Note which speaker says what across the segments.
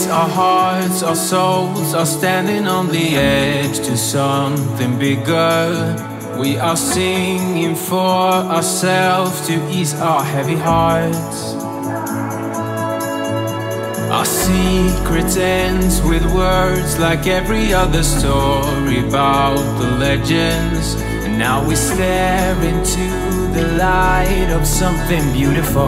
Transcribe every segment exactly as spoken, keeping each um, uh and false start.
Speaker 1: days, our hearts, our souls are standing on the edge to something bigger. We are singing for ourselves to ease our heavy hearts. Our secret ends with words like every other story about the legends. And now we stare into the light of something beautiful.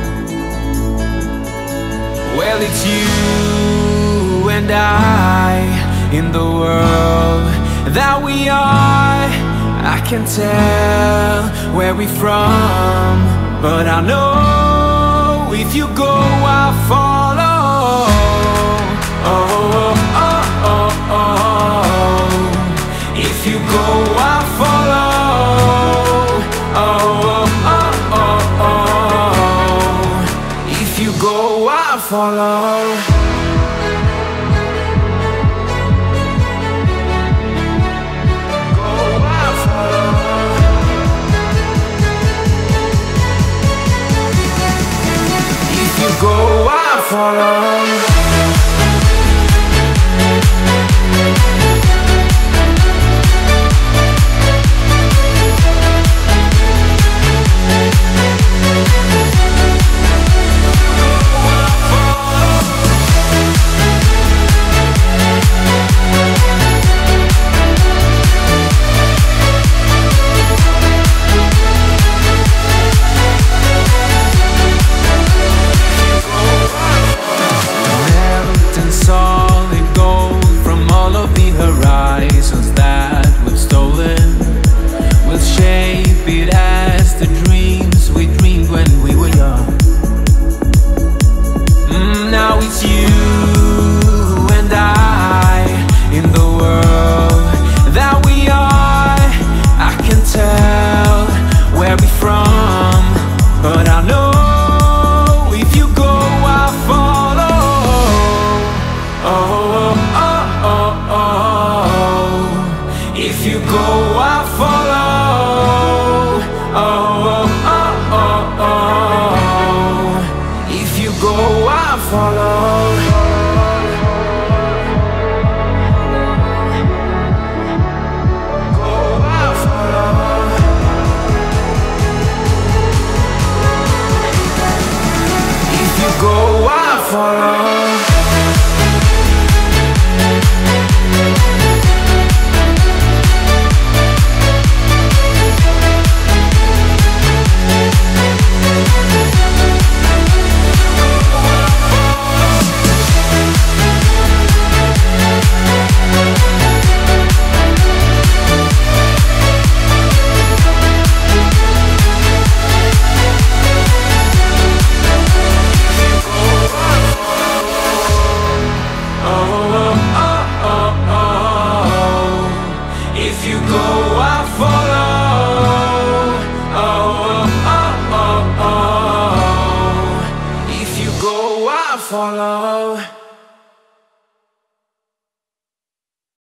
Speaker 1: Well, it's you and I in the world that we are. I can tell where we're from, but I know if you go, I'll follow. Oh, oh, oh, oh. If you go, I'll follow. Oh, oh, oh, oh. If you go, I'll follow.